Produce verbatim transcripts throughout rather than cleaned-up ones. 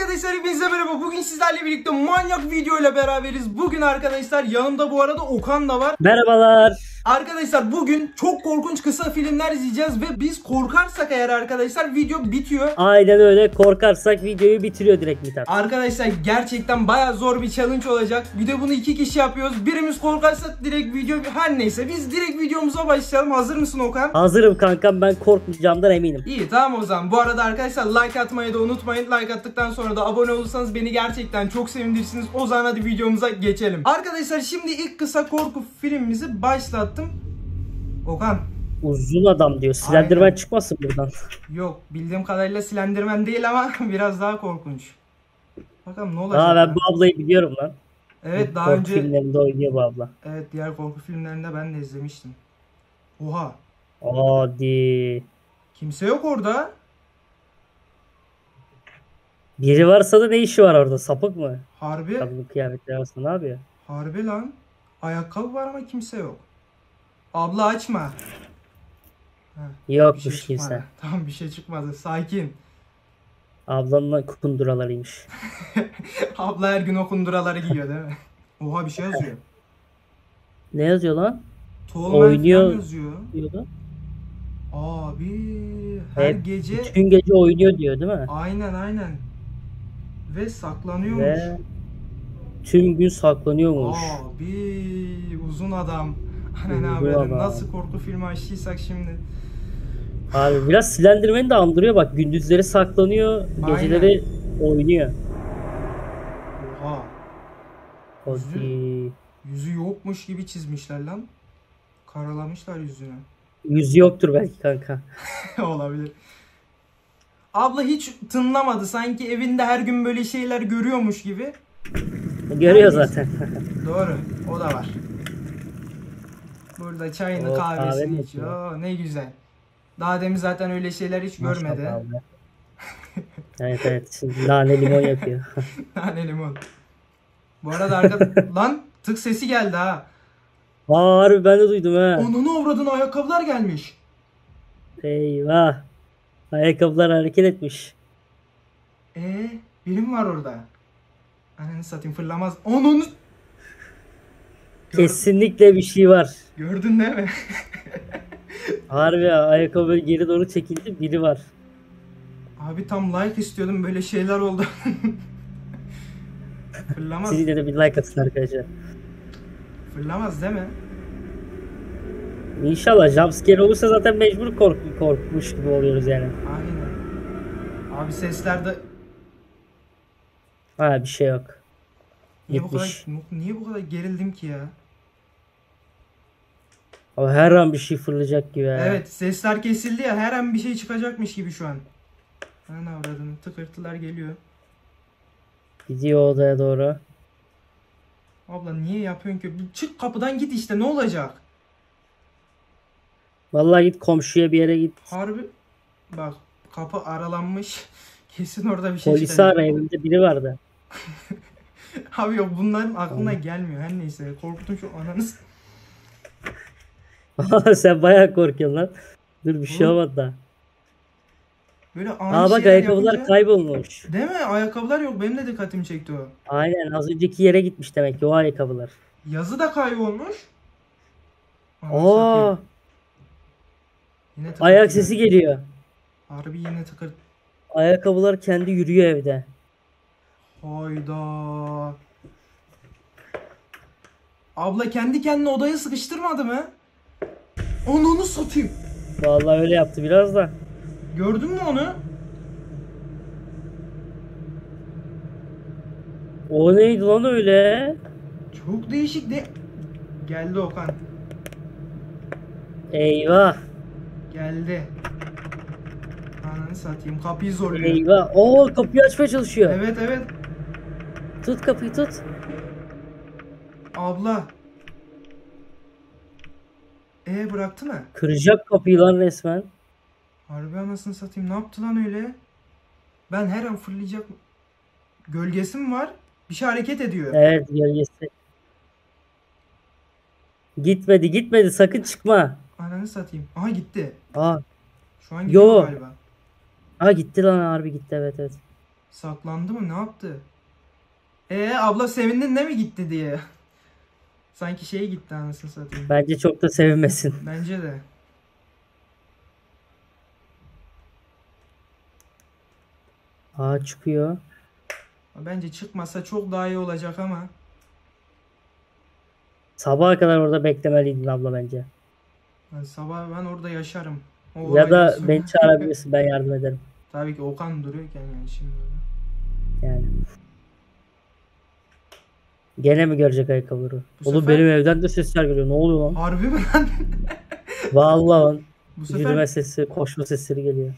Arkadaşlar hepinize merhaba. Bugün sizlerle birlikte manyak video ile beraberiz. Bugün arkadaşlar yanımda bu arada Okan da var. Merhabalar. Arkadaşlar bugün çok korkunç kısa filmler izleyeceğiz ve biz korkarsak eğer arkadaşlar video bitiyor. Aynen öyle, korkarsak videoyu bitiriyor direkt Mithat. Arkadaşlar gerçekten baya zor bir challenge olacak. Bir de bunu iki kişi yapıyoruz. Birimiz korkarsa direkt video, her neyse biz direkt videomuza başlayalım. Hazır mısın Okan? Hazırım kankam, ben korkmayacağımdan eminim. İyi tamam o zaman. Bu arada arkadaşlar like atmayı da unutmayın. Like attıktan sonra da abone olursanız beni gerçekten çok sevindirirsiniz. O zaman hadi videomuza geçelim. Arkadaşlar şimdi ilk kısa korku filmimizi başlattım. Okan. Uzun adam diyor. Slenderman Aynen. çıkmasın buradan. Yok, bildiğim kadarıyla Slenderman değil ama biraz daha korkunç. Bakalım ne olacak. Aa, ben ya? bu ablayı biliyorum lan. Evet Bu daha korku önce filmlerinde oynuyor bu abla. evet diğer korku filmlerinde ben de izlemiştim. Oha. Hadi. Kimse yok orada. Biri varsa da ne işi var orada? Sapık mı? Harbi. Kadının kıyafetleri arasında ne yapıyor? Harbi lan. Ayakkabı var ama kimse yok. Abla açma. Ha, Yokmuş bir şey çıkmadı. kimse. Tamam bir şey çıkmadı. Sakin. Ablamın kunduralarıymış. Abla her gün o kunduraları giyiyor değil mi? Oha bir şey yazıyor. Ne yazıyor lan? Tolman Oynuyor. falan yazıyor. Diyordu. Abi her Hep gece bütün gece oynuyor diyor değil mi? aynen aynen. Ve saklanıyormuş. Ve tüm gün saklanıyormuş. Abi uzun adam. Hani Uzun ne haber? adam. Nasıl korku filmi açtıysak şimdi. Abi biraz Slenderman'i de andırıyor bak, gündüzleri saklanıyor, Aynen. geceleri oynuyor. Oha. Hadi. Yüzü yokmuş gibi çizmişler lan. Karalamışlar yüzünü. Yüzü yoktur belki kanka. Olabilir. Abla hiç tınlamadı. Sanki evinde her gün böyle şeyler görüyormuş gibi. Görüyor zaten. Doğru. O da var. Burada çayını O kahvesini kahve içiyor. Ne güzel. Daha demin zaten öyle şeyler hiç görmedi. Maşallah abi. Evet evet. Şimdi nane limon yapıyor. Nane limon. Bu arada arka... Lan tık sesi geldi ha. Aa, harbi ben de duydum ha. Onunu avradına ayakkabılar gelmiş. Eyvah. Ayakkabılar hareket etmiş. Ee, birim var orada. Ananı satayım, fırlamaz. Onun. Kesinlikle bir şey var. Gördün değil mi? Harbi ya, ayakkabı geri doğru çekildi, biri var. Abi tam like istiyordum, böyle şeyler oldu. Fırlamaz. Siz de bir like atın arkadaşlar. Fırlamaz değil mi? İnşallah jumpscare olursa zaten mecbur kork korkmuş gibi oluyoruz yani. Aynen. Abi seslerde Ha, bir şey yok. niye bu Gitmiş. kadar niye bu kadar gerildim ki ya? Ama her an bir şey fırlayacak gibi. Ha. Evet, sesler kesildi ya, her an bir şey çıkacakmış gibi şu an. Ana avradını, tıkırtılar geliyor. Gidiyor odaya doğru. Abla niye yapıyorsun ki? Çık kapıdan git işte, ne olacak? Vallahi git komşuya bir yere git. Harbi bak, kapı aralanmış. Kesin orada bir şey Polisi çıkacak. ara, evinde biri vardı. Abi yok, bunların aklına gelmiyor. Her neyse, korktum şu ananız. Sen bayağı korkuyorsun lan. Dur, bir şey olmadı da. Böyle ani Aa bak, şeyler ayakkabılar yapınca... kaybolmuş. Değil mi? Ayakkabılar yok. Benim de dikkatimi çekti o. Aynen, az önceki yere gitmiş demek ki o ayakkabılar. Yazı da kaybolmuş. Ananı Oo, satayım. Yine tıkır ayak tıkır. sesi geliyor. Harbi yine tıkır. Ayakkabılar kendi yürüyor evde. Hayda. Abla kendi kendine odaya sıkıştırmadı mı? Onu satayım. Vallahi öyle yaptı biraz da. Gördün mü onu? O neydi lan öyle? Çok değişik de. Geldi Okan. Eyvah. Geldi. Ananı satayım. Kapıyı zorluyor. Eyvah. Oo, kapıyı açmaya çalışıyor. Evet evet. Tut kapıyı, tut. Abla. E bıraktı mı? Kıracak kapıyı lan resmen. Harbi anasını satayım. Ne yaptı lan öyle? Ben her an fırlayacak. Gölgesi mi var? Bir şey hareket ediyor. Evet, gölgesi. Gitmedi gitmedi, sakın çıkma. Ananı satayım. Aha gitti. Aa, Şu an gidiyor yo. galiba. Aa, gitti lan, harbi gitti, evet evet. Saklandı mı? Ne yaptı? Ee abla sevindin de mi gitti diye. Sanki şey gitti anasını satayım. Bence çok da sevinmesin. Bence de. Aa çıkıyor. Bence çıkmasa çok daha iyi olacak ama. Sabaha kadar orada beklemeliydin abla bence. Yani sabah ben orada yaşarım. O Ya olaydan da sonra- beni çağırabilirsin, ben yardım ederim. Tabii ki Okan duruyorken yani şimdi orada. Yani. Gene mi görecek ayakkabıları? Bu Oğlum sefer- benim evden de sesler geliyor. Ne oluyor lan? Harbi mi lan? Vallahi lan. Bu sefer Yürüme sesi, koşma sesleri geliyor.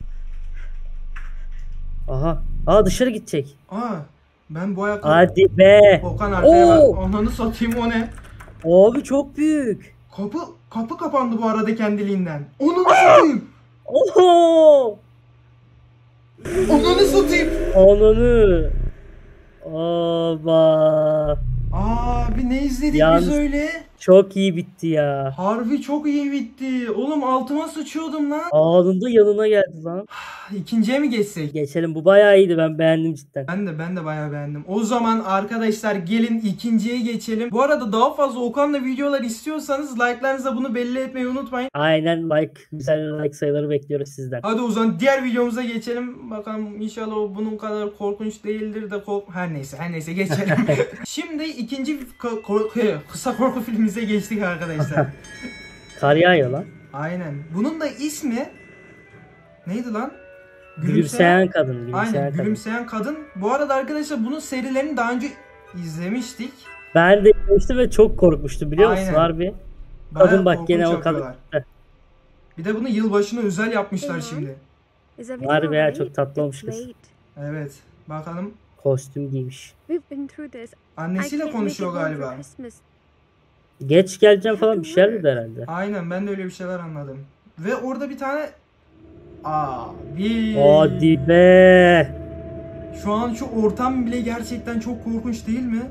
Aha. Aa dışarı gidecek. aa ben bu ayakkabı Hadi be. Okan arkaya bak. Oo. Ananı satayım o ne? Abi çok büyük. Kapı kapı kapandı bu arada kendiliğinden. Onu satayım. Oho. Ananı satayım. Ananı. Aba. Abi ne izledik Yalnız- biz öyle? Çok iyi bitti ya. Harbi çok iyi bitti. Oğlum altıma sıçıyordum lan. Anında yanına geldi lan. İkinciye mi geçsek? Geçelim, bu bayağı iyiydi, ben beğendim cidden. Ben de ben de bayağı beğendim. O zaman arkadaşlar gelin ikinciye geçelim. Bu arada daha fazla Okan'la videolar istiyorsanız like'larınızla bunu belli etmeyi unutmayın. Aynen, like, güzel like sayıları bekliyoruz sizden. Hadi o zaman diğer videomuza geçelim. Bakalım inşallah o bunun kadar korkunç değildir de kork... Her neyse her neyse geçelim. Şimdi ikinci ko- ko- kısa korku filmimize geçtik arkadaşlar. Kar yağıyor lan. Aynen. Bunun da ismi neydi lan? Gülümseyen kadın. Gülümseyen Aynen kadın. Gülümseyen Kadın. Bu arada arkadaşlar bunun serilerini daha önce izlemiştik. Ben de izlemiştim ve çok korkmuştum, biliyor musun? Aynen. Harbi. Bayağı Kadın bak, korkunç gene o kadın. yapıyorlar. Bir de bunu yılbaşına özel yapmışlar şimdi. Is everything Harbi ya, alright? çok tatlı olmuş It's kız. late. Evet. Bakalım. Kostüm giymiş. We've been through this. I Annesiyle can't make konuşuyor it home for galiba. Christmas. Geç geleceğim falan bir şeyler dedi herhalde. Aynen ben de öyle bir şeyler anladım. Ve orada bir tane abi. Hadi be. Şu an şu ortam bile gerçekten çok korkunç değil mi?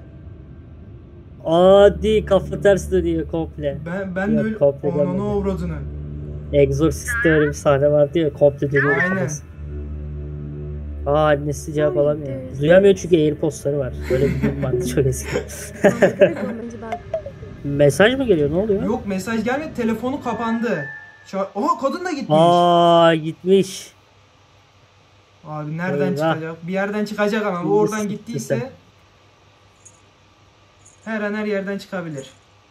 Hadi, kafa ters dönüyor komple. Ben ben de Yok, öyle komple ananı gelmedi. avradını. Exorcist'te öyle bir sahne vardı ya, komple dönüyor Aynen. kafası. Aa, annesi cevap Oy, alamıyor. düz. Duyamıyor çünkü AirPods'ları var. Böyle bir durum vardı çok eski. Well, the good woman's about Mesaj mı geliyor, ne oluyor? Yok mesaj gelmedi, telefonu kapandı. Ça- Aha kadın da gitmiş. Aa, gitmiş. Abi nereden Eyvah. çıkacak? Bir yerden çıkacak ama bu Şimdi oradan sıktı gittiyse sen. her an her yerden çıkabilir.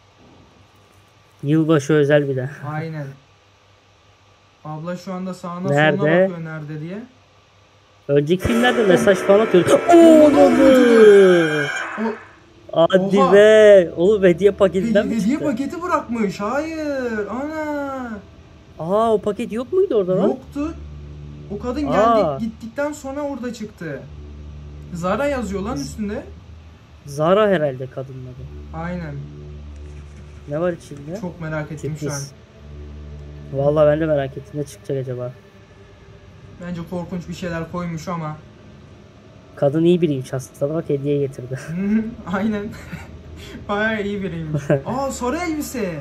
Yılbaşı özel bir de. Aynen. Abla şu anda sağına Nerede? soluna bakıyor nerede diye. Önceki filmlerde mesaj falan atıyordu. Oğlum. O Hadi Oha. be. Oğlum hediye paketinden mi hediye çıktı? paketi bırakmış. Hayır. Ana. Aa, o paket yok muydu orada lan? Yoktu. O kadın Aa. geldik gittikten sonra orada çıktı. Zara yazıyor lan üstünde. Zara herhalde kadının adı. Aynen. Ne var içinde? Çok merak ettim şu an. Sürpriz. Vallahi ben de merak ettim, ne çıkacak acaba? Bence korkunç bir şeyler koymuş ama. Kadın iyi biriymiş aslında, bak hediye getirdi. Aynen. Bayağı iyi biriymiş. Aa sarı elbise.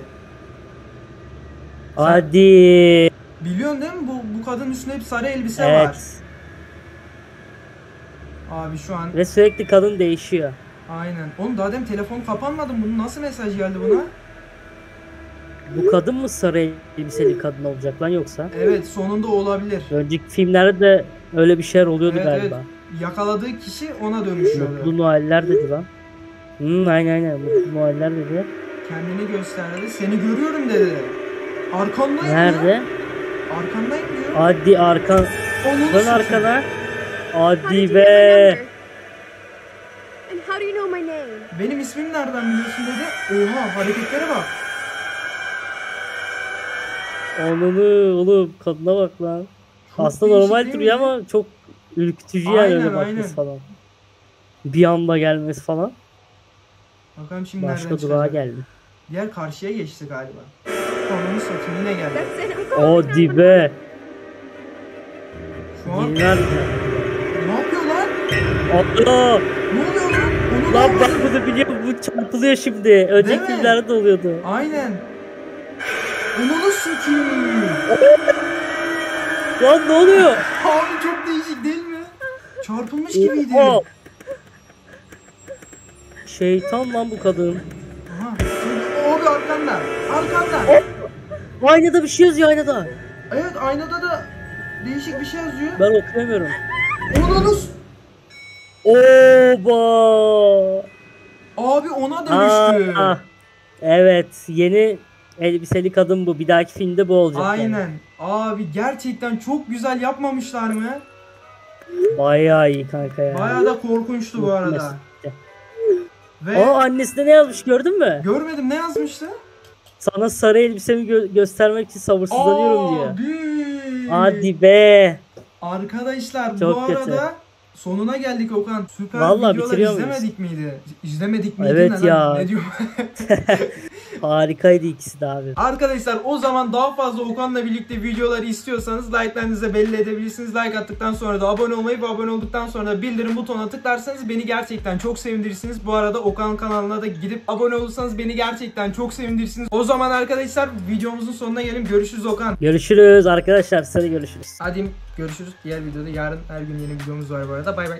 Hadi. Biliyorsun değil mi? Bu, bu kadın üstünde hep sarı elbise Evet. var. Abi şu an Ve sürekli kadın değişiyor. aynen. Oğlum daha demin telefon kapanmadı mı? Bunun nasıl mesaj geldi buna? Bu kadın mı sarı elbiseli kadın olacak lan yoksa? Evet sonunda olabilir. Önceki filmlerde de öyle bir şeyler oluyordu Evet, galiba. evet. Yakaladığı kişi ona dönüşüyordu. Mutlu Noeller dedi lan. Hmm, aynen aynen, Mutlu Noeller dedi. Kendini gösterdi. Seni görüyorum dedi. Arkandayım Nerede? ya. Arkandayım diyor. Hadi arkan. Onu Dön satayım. arkana. How did Hadi you get my be. number? And how do you know my name? Benim ismimi nereden biliyorsun dedi. Oha hareketlere bak. Onunu oğlum, kadına bak lan. Çok Aslında değişik normal değil duruyor mi? ama çok ürkütücü yani, Aynen, öyle bakması aynen. falan. Bir anda gelmesi falan. Bakalım şimdi Başka nereden durağa çıkacak. geldi. Diğer karşıya geçti galiba. Onu satayım yine geldi. That's it. I'm calling O the dibe. Şu an Dinler. ne yapıyor lan? Allah. Ne oluyor lan? Onu Lan da bak, bunu biliyorum, bu çarpılıyor şimdi. Önceki mi? filmlerde de oluyordu. Aynen. Onu sikiyim. Lan ne oluyor? Abi çok değişik değil mi? Çarpılmış gibiydi. O. Şeytan lan bu kadın. Aha. Abi arkanda. Arkanda. Aynada bir şey yazıyor aynada. Evet aynada da değişik bir şey yazıyor. Ben okuyamıyorum. Onanız. Oba. Abi ona dönüştü. Aa, evet yeni elbiseli kadın bu. Bir dahaki filmde bu olacak. Aynen. Yani. Abi gerçekten çok güzel yapmamışlar mı? Bayağı iyi kanka ya. Bayağı da korkunçtu bu arada. Mesela. Ve Aa annesine ne yazmış gördün mü? görmedim ne yazmıştı? Sana sarı elbisemi gö- göstermek için sabırsızlanıyorum diyor. Abi. Hadi be. Arkadaşlar Çok bu kötü. arada sonuna geldik Okan. Süper Vallahi videolar bitiriyor muyuz? izlemedik miydi? İzlemedik miydi? Evet ne lan? ya. Ne diyor? Harikaydı ikisi de abi. Arkadaşlar o zaman daha fazla Okan'la birlikte videoları istiyorsanız like'larınızı belli edebilirsiniz. Like attıktan sonra da abone olmayı ve abone olduktan sonra da bildirim butonuna tıklarsanız beni gerçekten çok sevindirirsiniz. Bu arada Okan kanalına da gidip abone olursanız beni gerçekten çok sevindirirsiniz. O zaman arkadaşlar videomuzun sonuna gelelim. Görüşürüz Okan. Görüşürüz arkadaşlar. Size de görüşürüz. Hadi görüşürüz. Diğer videoda yarın her gün yeni videomuz var bu arada. Bay bay.